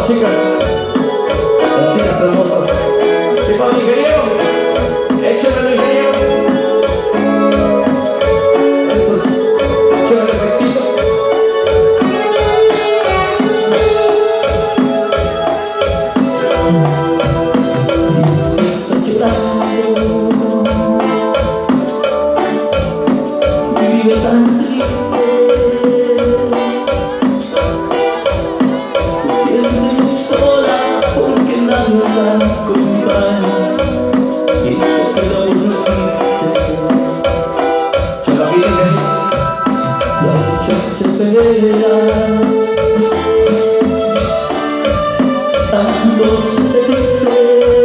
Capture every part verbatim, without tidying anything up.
chicas, las chicas hermosas. ¿Qué pasa, ingeniero? Échale al ingeniero. Eso es, échale rectito. Si está llorando, vive tan triste. La acompaña y porque no resiste. Ya la viene la muchacha pelea, tanto se te dice,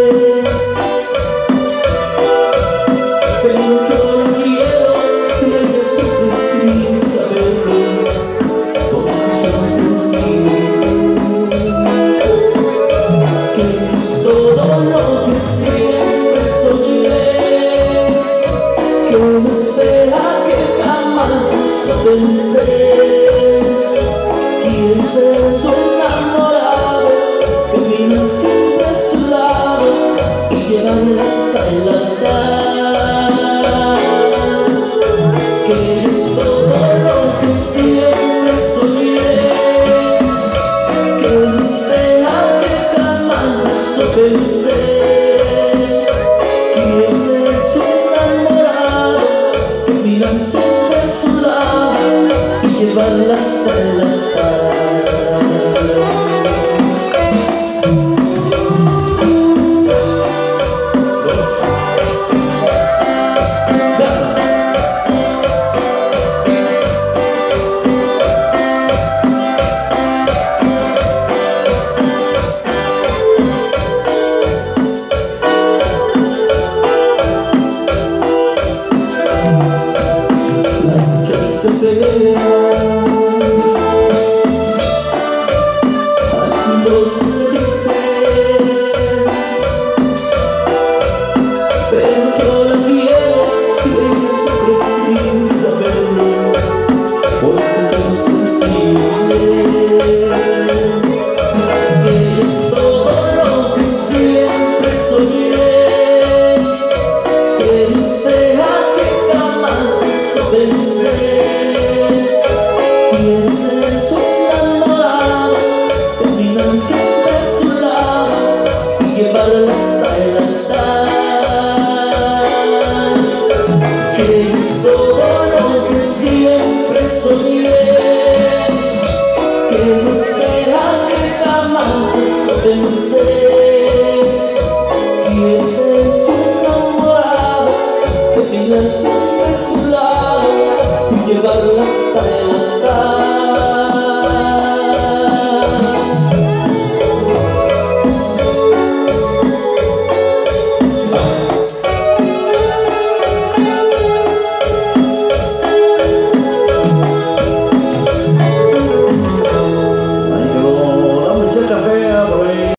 pero yo no quiero que ella sufre sin saberlo, porque yo no sé si todo lo que siempre soñé, que me espera que jamás lo pensé. Quiero ser su enamorado, que vino siempre a su lado y llevarla hasta el altar. Que es todo lo que siempre soñé, que me espera que jamás pensé. Quiero ser su enamorado, que miran siempre a su lado y llevarla hasta el altar. Cuando se dice, pero yo la quiero y ella sufre sin saberlo, porque no sé si ella es todo lo que siempre soñé, que me espera que jamás eso pensé. Quiero ser su enamorado, que miran siempre a su lado y llevarla